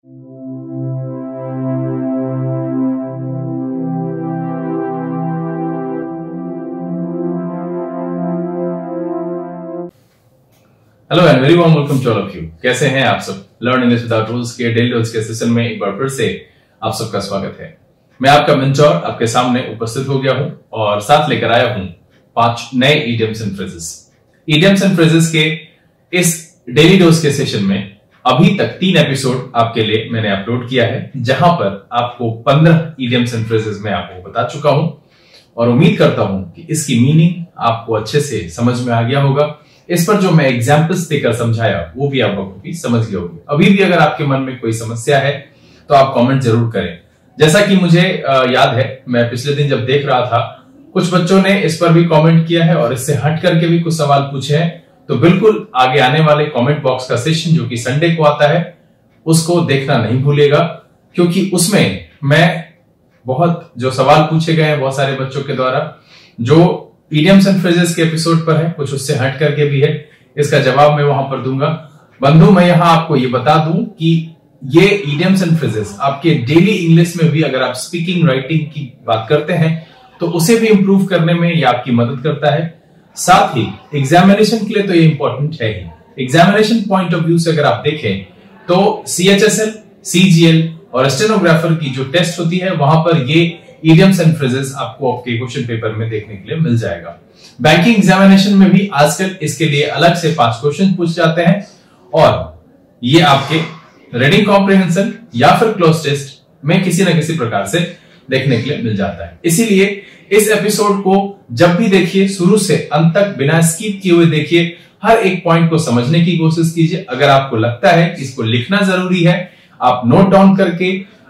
Hello and very warm welcome to all of you. कैसे हैं आप सब? लर्न इंग्लिश विदाउट रूल्स के डेली रोज के सेशन में एक बार फिर से आप सबका स्वागत है। मैं आपका मेंटोर आपके सामने उपस्थित हो गया हूं और साथ लेकर आया हूं 5 नए idioms and phrases. Idioms and phrases के इस डेली डोज के सेशन में अभी तक 3 एपिसोड आपके लिए मैंने अपलोड किया है, जहां पर आपको 15 इडियम्स एंड फ्रेजेस में आपको बता चुका हूं और उम्मीद करता हूं कि इसकी मीनिंग आपको अच्छे से समझ में आ गया होगा। इस पर जो मैं एग्जाम्पल्स देकर समझाया वो भी आप बखूबी समझ गए होंगे। अभी भी अगर आपके मन में कोई समस्या है तो आप कमेंट जरूर करें। जैसा कि मुझे याद है, मैं पिछले दिन जब देख रहा था, कुछ बच्चों ने इस पर भी कमेंट किया है और इससे हट करके भी कुछ सवाल पूछे हैं। तो बिल्कुल आगे आने वाले कमेंट बॉक्स का सेशन जो कि संडे को आता है उसको देखना नहीं भूलिएगा, क्योंकि उसमें मैं बहुत जो सवाल पूछे गए हैं बहुत सारे बच्चों के द्वारा, जो इडियम्स एंड फ्रेजेस के एपिसोड पर है, कुछ उससे हट करके भी है, इसका जवाब मैं वहां पर दूंगा। बंधु, मैं यहां आपको ये बता दूं कि ये इडियम्स एंड फ्रेजेस आपके डेली इंग्लिश में भी, अगर आप स्पीकिंग राइटिंग की बात करते हैं तो उसे भी इंप्रूव करने में ये आपकी मदद करता है। साथ ही एग्जामिनेशन के लिए तो ये इंपॉर्टेंट है ही। एग्जामिनेशन पॉइंट ऑफ व्यू से अगर आप देखें तो CHSL, CGL और स्टेनोग्राफर की जो टेस्ट होती है वहां पर ये इडियम्स एंड फ्रेजेस आपको आपके क्वेश्चन पेपर में देखने के लिए मिल जाएगा। बैंकिंग एग्जामिनेशन में भी आजकल इसके लिए अलग से 5 क्वेश्चन पूछ जाते हैं और ये आपके रीडिंग कॉम्प्रिहेंशन या फिर क्लोज टेस्ट में किसी न किसी प्रकार से देखने के लिए मिल जाता है। इसीलिए इस एपिसोड को जब भी देखिए शुरू से अंत तक बिना स्किप किए हुए देखिए, हर एक पॉइंट को समझने की कोशिश कीजिए। अगर आपको लगता है कि इसको लिखना जरूरी है, आप नोट डाउन करके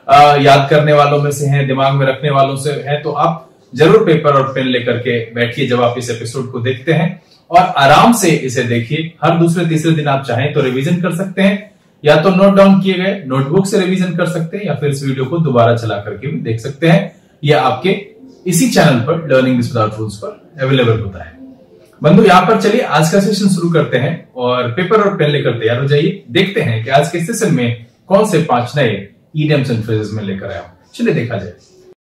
याद करने वालों में से हैं, दिमाग में रखने वालों से हैं, तो आप जरूर पेपर और पेन लेकर के बैठिए जब आप इस एपिसोड को देखते हैं और आराम से इसे देखिए। हर दूसरे तीसरे दिन आप चाहें तो रिवीजन कर सकते हैं, या तो नोट डाउन किए गए नोटबुक से रिवीजन कर सकते हैं, या फिर इस वीडियो को दोबारा चला करके भी देख सकते हैं। यह आपके इसी चैनल पर लर्निंग इंग्लिश विदाउट रूल्स पर अवेलेबल होता है। बंधु, यहां पर चलिए आज का सेशन शुरू करते हैं और पेपर और पेन लेकर तैयार हो जाइए। देखते हैं कि आज के सेशन में कौन से 5 नए इडियम्स एंड फ्रेजेस में लेकर आया हूं। चलिए देखा जाए।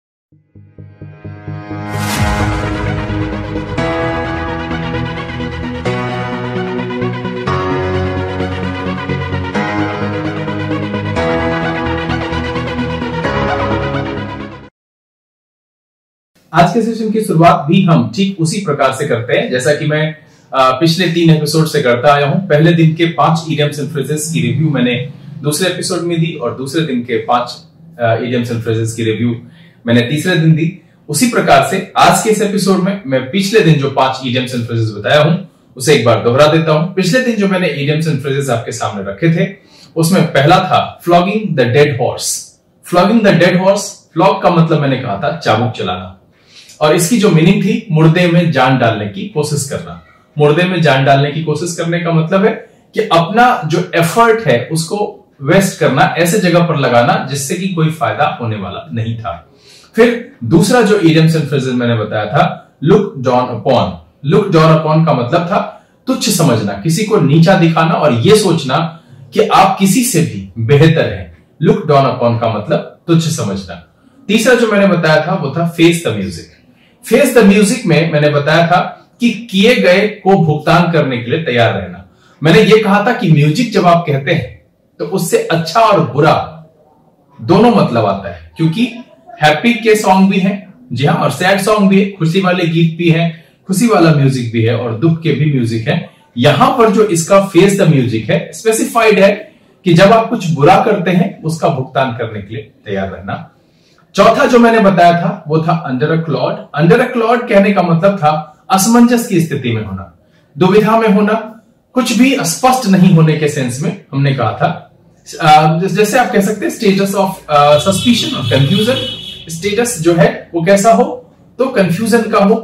आज के सेशन की शुरुआत भी हम ठीक उसी प्रकार से करते हैं जैसा कि मैं पिछले 3 एपिसोड से करता आया हूं। पहले दिन के 5 इडियम्स एंड फ्रेजेस की रिव्यू मैंने दूसरे एपिसोड में दी और दूसरे दिन के 5 इडियम्स एंड फ्रेजेस की रिव्यू मैंने तीसरे दिन दी। उसी प्रकार से आज के इस एपिसोड में मैं पिछले दिन जो 5 इडियम्स एंड फ्रेजेस बताया हूं उसे एक बार दोहरा देता हूं। पिछले दिन जो मैंने इडियम्स एंड फ्रेजेस आपके सामने रखे थे उसमें पहला था flogging the dead horse. Flogging the dead horse, flog का मतलब मैंने कहा था चाबुक चलाना, और इसकी जो मीनिंग थी मुर्दे में जान डालने की कोशिश करना। मुर्दे में जान डालने की कोशिश करने का मतलब है कि अपना जो एफर्ट है उसको वेस्ट करना, ऐसे जगह पर लगाना जिससे कि कोई फायदा होने वाला नहीं था। फिर दूसरा जो इडियम्स एंड फ्रेजेस मैंने बताया था, look down upon. Look down upon का मतलब था तुच्छ समझना, किसी को नीचा दिखाना और यह सोचना कि आप किसी से भी बेहतर हैं। लुक डाउन अपॉन का मतलब तुच्छ समझना। तीसरा जो मैंने बताया था वो था face the music. Face the music में मैंने बताया था कि किए गए को भुगतान करने के लिए तैयार रहना। मैंने ये कहा था कि म्यूजिक जब आप कहते हैं तो उससे अच्छा और बुरा दोनों मतलब आता है, क्योंकि हैप्पी के सॉन्ग भी हैं, जी हाँ, और सैड सॉन्ग भी है, खुशी वाले गीत भी हैं, खुशी वाला म्यूजिक भी है और दुख के भी म्यूजिक है। यहां पर जो इसका फेस द म्यूजिक है, स्पेसिफाइड है कि जब आप कुछ बुरा करते हैं उसका भुगतान करने के लिए तैयार रहना। चौथा जो मैंने बताया था वो था under a cloud. Under a cloud कहने का मतलब था असमंजस की स्थिति में होना, दुविधा में होना, कुछ भी स्पष्ट नहीं होने के सेंस में हमने कहा था। जैसे आप कह सकते हैं स्टेटस ऑफ सस्पिशन और कंफ्यूजन। स्टेटस जो है वो कैसा हो, तो कंफ्यूजन का हो,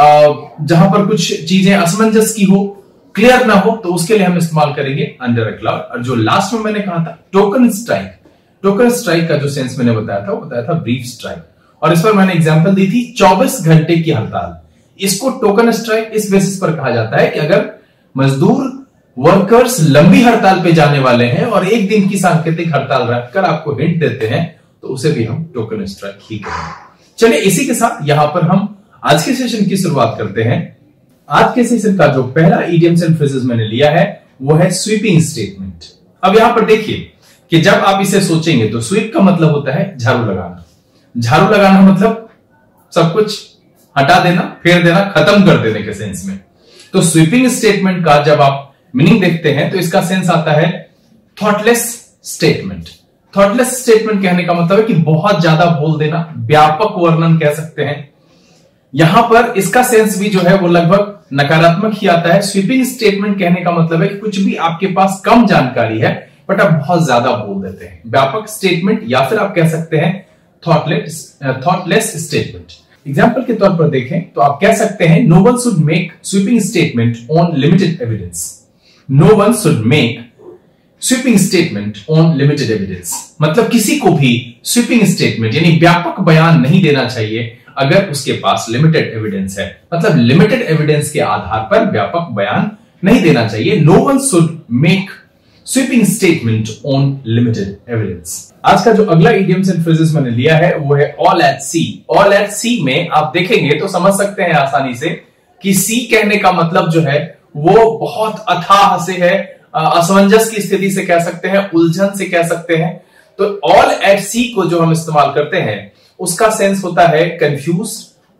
जहां पर कुछ चीजें असमंजस की हो, क्लियर ना हो, तो उसके लिए हम इस्तेमाल करेंगे अंडर अ क्लाउड। और जो लास्ट में मैंने कहा था टोकन स्ट्राइक। टोकन स्ट्राइक का जो सेंस मैंने बताया था वो बताया था ब्रीफ स्ट्राइक, और इस पर मैंने एग्जांपल दी थी 24 घंटे की हड़ताल। इसको टोकन स्ट्राइक इस बेसिस पर कहा जाता है कि अगर मजदूर वर्कर्स लंबी हड़ताल पे जाने वाले हैं और एक दिन की सांकेतिक हड़ताल रखकर आपको हिंट देते हैं, तो उसे भी हम टोकन स्ट्राइक ही कहेंगे। चलिए इसी के साथ यहां पर हम आज के सेशन की शुरुआत करते हैं। आज के सेशन का जो पहला इडियम्स एंड फ्रेजेस मैंने लिया है वो है स्वीपिंग स्टेटमेंट। अब यहां पर देखिए कि जब आप इसे सोचेंगे तो स्वीप का मतलब होता है झाड़ू लगाना। झाड़ू लगाना मतलब सब कुछ हटा देना, फेर देना, खत्म कर देने के सेंस में। तो स्वीपिंग स्टेटमेंट का जब आप मीनिंग देखते हैं तो इसका सेंस आता है थॉटलेस स्टेटमेंट। थॉटलेस स्टेटमेंट कहने का मतलब है कि बहुत ज्यादा बोल देना, व्यापक वर्णन कह सकते हैं। यहां पर इसका सेंस भी जो है वो लगभग नकारात्मक ही आता है। स्वीपिंग स्टेटमेंट कहने का मतलब है कि कुछ भी आपके पास कम जानकारी है बट आप बहुत ज्यादा बोल देते हैं। व्यापक स्टेटमेंट या फिर आप कह सकते हैं थॉटलेस स्टेटमेंट। एग्जाम्पल के तौर पर देखें तो आप कह सकते हैं no one should make sweeping statement on limited evidence. No one should make sweeping statement on limited evidence मतलब किसी को भी स्वीपिंग स्टेटमेंट यानी व्यापक बयान नहीं देना चाहिए अगर उसके पास लिमिटेड एविडेंस है। मतलब लिमिटेड एविडेंस के आधार पर व्यापक बयान नहीं देना चाहिए। No one should make sweeping statement on limited evidence. आज का जो अगला इडियम्स एंड फ्रेजेस मैंने लिया है वो है all at sea. All at sea में आप देखेंगे तो समझ सकते हैं आसानी से कि सी कहने का मतलब जो है वो बहुत अथाह से है, असमंजस की स्थिति से कह सकते हैं, उलझन से कह सकते हैं। तो ऑल एट सी को जो हम इस्तेमाल करते हैं उसका सेंस होता है कंफ्यूज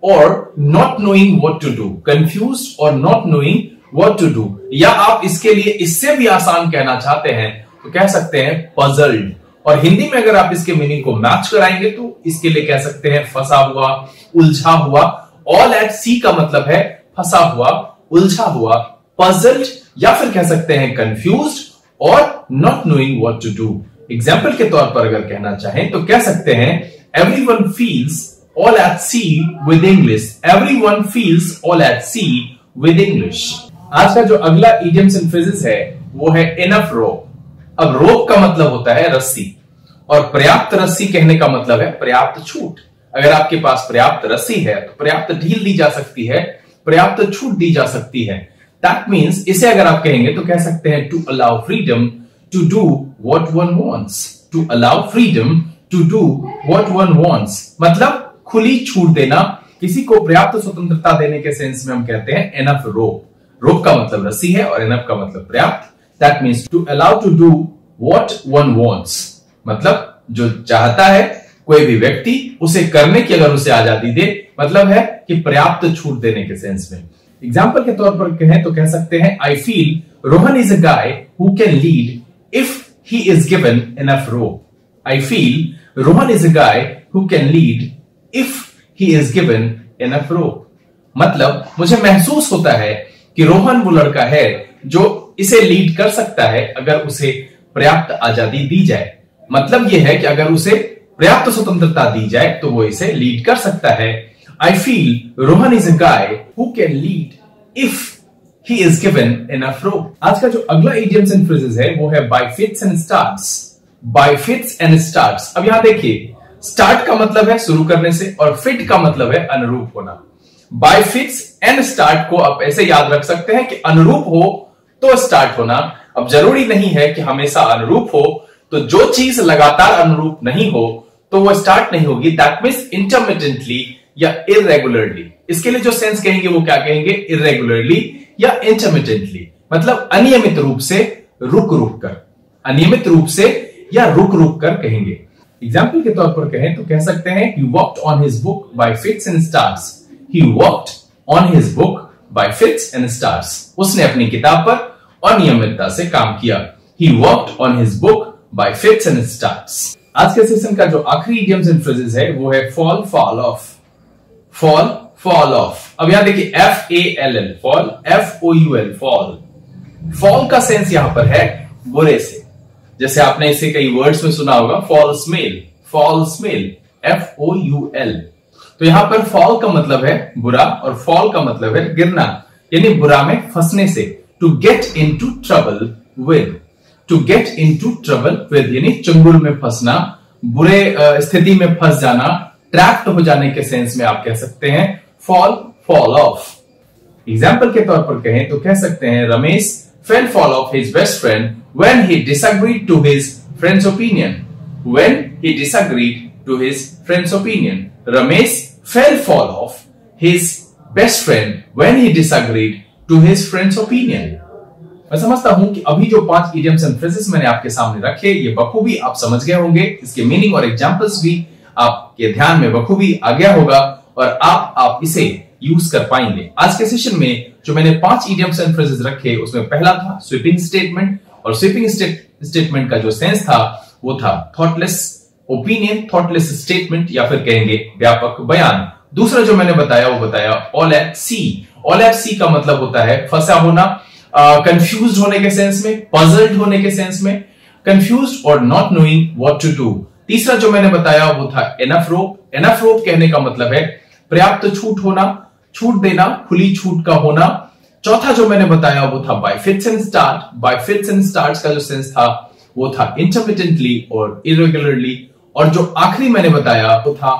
और not knowing what to do. Confuse और not knowing what to do, या आप इसके लिए इससे भी आसान कहना चाहते हैं तो कह सकते हैं पजल्ड। और हिंदी में अगर आप इसके मीनिंग को मैच कराएंगे तो इसके लिए कह सकते हैं फंसा हुआ, उलझा हुआ। ऑल एट सी का मतलब है फंसा हुआ, उलझा हुआ, पजल्ड या फिर कह सकते हैं कंफ्यूज्ड और not knowing what to do. Example के तौर पर अगर कहना चाहें तो कह सकते हैं everyone feels all at sea with English. Everyone feels all at sea with English. आज का जो अगला इडियम्स एंड फ्रेजेस है वो है इनफ रोप। अब रोप का मतलब होता है रस्सी और पर्याप्त रस्सी कहने का मतलब है पर्याप्त छूट। अगर आपके पास पर्याप्त रस्सी है तो पर्याप्त ढील दी जा सकती है, पर्याप्त छूट दी जा सकती है। दैट मीन्स इसे अगर आप कहेंगे तो कह सकते हैं to allow freedom to do what one wants. To allow freedom to do what one wants मतलब खुली छूट देना, किसी को पर्याप्त स्वतंत्रता देने के सेंस में हम कहते हैं इनफ रोप। रोप का मतलब रस्सी है और इनफ का मतलब पर्याप्त। That means to allow to do what one wants मतलब जो चाहता है कोई भी व्यक्ति उसे करने की अगर उसे आजादी दे, मतलब है कि पर्याप्त छूट देने के सेंस में। एग्जाम्पल के तौर पर कहें तो कह सकते हैं I feel Rohan is a guy who can lead if he is given enough rope. I feel Rohan is a guy who can lead if he is given enough rope मतलब मुझे महसूस होता है कि रोहन वो लड़का है जो इसे लीड कर सकता है अगर उसे पर्याप्त आजादी दी जाए। मतलब यह है कि अगर उसे पर्याप्त स्वतंत्रता दी जाए तो वो इसे लीड कर सकता है। I feel Rohan is a guy who can lead if he is given enough rope. आज का जो अगला इडियम्स एंड फ्रेजेस है वो है by fits and starts. By fits and starts. अब यहां देखिए स्टार्ट का मतलब है शुरू करने से और फिट का मतलब है अनुरूप होना। बाय फिट्स एंड स्टार्ट को आप ऐसे याद रख सकते हैं कि अनुरूप हो तो स्टार्ट होना। अब जरूरी नहीं है कि हमेशा अनुरूप हो, तो जो चीज लगातार अनुरूप नहीं हो तो वो स्टार्ट नहीं होगी। दैट मीन्स इंटरमिटेंटली या इरेगुलरली। इसके लिए जो सेंस कहेंगे वो क्या कहेंगे, इरेगुलरली या इंटरमिटेंटली मतलब अनियमित रूप से, रुक रुक कर। अनियमित रूप से या रुक रुक कर कहेंगे। एग्जाम्पल के तौर पर कहें तो कह सकते हैं he worked on his book by fits and starts. He worked on his book by fits and starts. उसने अपनी किताब पर अनियमितता से काम किया। He worked on his book by fits and starts. आज के सेशन का जो आखिरी इडियम्स एंड फ्रेजेस है वो है fall, fall off. Fall, fall off. अब यहां देखिए FALL, fall, FOUL, fall. Fall का सेंस यहां पर है बुरे से। जैसे आपने इसे कई वर्ड्स में सुना होगा, foul smell, foul smell, FOUL। तो यहां पर फॉल का मतलब है बुरा और फॉल का मतलब है गिरना, यानी बुरा में फंसने से। To get into trouble with. To get into trouble with यानी चंगुल में फंसना, बुरे स्थिति में फंस जाना, ट्रैप्ड हो जाने के सेंस में आप कह सकते हैं फॉल, फॉल ऑफ। एग्जाम्पल के तौर पर कहें तो कह सकते हैं Ramesh fell fall of his best friend when he disagreed to his friend's opinion. When he disagreed to his friend's opinion. Ramesh fell fall of his best friend when he disagreed to his friend's opinion. मैं समझता हूं कि अभी जो 5 idioms and phrases मैंने आपके सामने रखे, ये बखूबी आप समझ गए होंगे, इसके मीनिंग और एग्जांपल्स भी आपके ध्यान में बखूबी आ गया होगा और आप इसे यूज कर पाएंगे। आज के सेशन में जो मैंने 5 idioms and phrases रखे, उसमें पहला था स्वीपिंग स्टेटमेंट, और स्वीपिंग स्टेटमेंट का जो सेंस था वो था थॉटलेस ओपिनियन, थॉटलेस स्टेटमेंट, या फिर कहेंगे व्यापक बयान। दूसरा जो मैंने बताया वो बताया all at sea. All at sea का मतलब होता है फंसा होना, कंफ्यूज्ड होने के सेंस में, पजल्ड होने के सेंस में, कंफ्यूज्ड और not knowing what to do. तीसरा जो मैंने बताया वो था एनफ रोप। एनफ रोप कहने का मतलब है पर्याप्त छूट होना, छूट देना, खुली छूट का होना। चौथा जो मैंने बताया वो था by fits and start. By fits and starts का जो सेंस था वो था इंटरमिटेंटली और इरेगुलरली। और जो आखिरी मैंने बताया वो था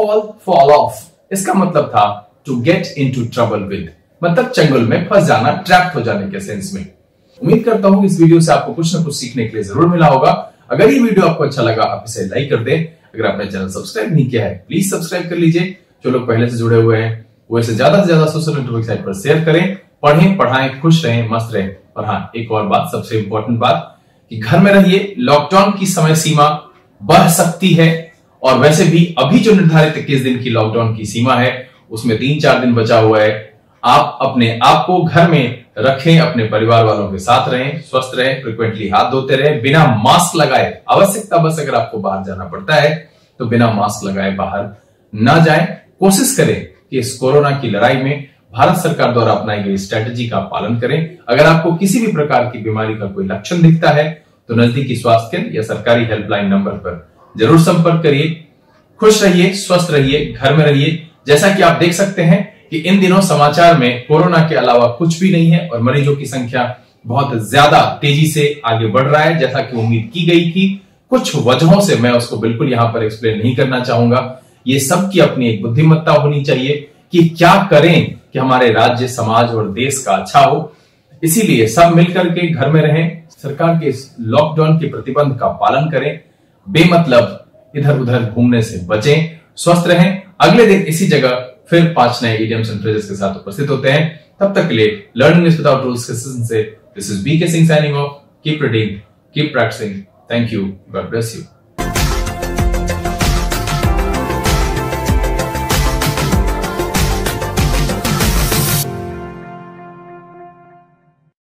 फॉल ऑफ। इसका मतलब था to get into trouble with, मतलब चंगुल में फंस जाना, ट्रैप्ड हो जाने के सेंस में। उम्मीद करता हूं इस वीडियो से आपको कुछ ना कुछ सीखने के लिए जरूर मिला होगा। अगर ये वीडियो आपको अच्छा लगा, आप इसे लाइक कर दें। अगर आपने चैनल सब्सक्राइब नहीं किया है, प्लीज सब्सक्राइब कर लीजिए। जो लोग पहले से जुड़े हुए हैं वो इसे ज्यादा से ज्यादा सोशल नेटवर्क साइट पर शेयर करें। पढ़ें, पढ़ाएं, खुश रहें, मस्त रहें। और हाँ, एक और बात, सबसे इंपॉर्टेंट बात, कि घर में रहिए। लॉकडाउन की समय सीमा बढ़ सकती है, और वैसे भी अभी जो निर्धारित 21 दिन की लॉकडाउन की सीमा है उसमें 3-4 दिन बचा हुआ है। आप अपने आप को घर में रखें, अपने परिवार वालों के साथ रहें, स्वस्थ रहें, फ्रिक्वेंटली हाथ धोते रहें, बिना मास्क लगाए। आवश्यकता बस अगर आपको बाहर जाना पड़ता है तो बिना मास्क लगाए बाहर ना जाएं। कोशिश करें कि इस कोरोना की लड़ाई में भारत सरकार द्वारा अपनाई गई स्ट्रेटेजी का पालन करें। अगर आपको किसी भी प्रकार की बीमारी का कोई लक्षण दिखता है तो नजदीकी स्वास्थ्य केंद्र या सरकारी हेल्पलाइन नंबर पर जरूर संपर्क करिए। खुश रहिए, स्वस्थ रहिए, घर में रहिए। जैसा कि आप देख सकते हैं कि इन दिनों समाचार में कोरोना के अलावा कुछ भी नहीं है, और मरीजों की संख्या बहुत ज्यादा तेजी से आगे बढ़ रहा है, जैसा कि उम्मीद की गई थी। कुछ वजहों से मैं उसको बिल्कुल यहां पर एक्सप्लेन नहीं करना चाहूंगा। ये सबकी अपनी एक बुद्धिमत्ता होनी चाहिए कि क्या करें कि हमारे राज्य, समाज और देश का अच्छा हो। इसीलिए सब मिलकर के घर में रहें, सरकार के इस लॉकडाउन के प्रतिबंध का पालन करें, बेमतलब इधर उधर घूमने से बचें, स्वस्थ रहें। अगले दिन इसी जगह फिर 5 नए idioms and phrases के साथ उपस्थित होते हैं। तब तक के लिए लर्निंग इंग्लिश विदाउट रूल्स के सेशन से this is BK Singh signing off. Keep reading, keep practising. Thank you, God bless you.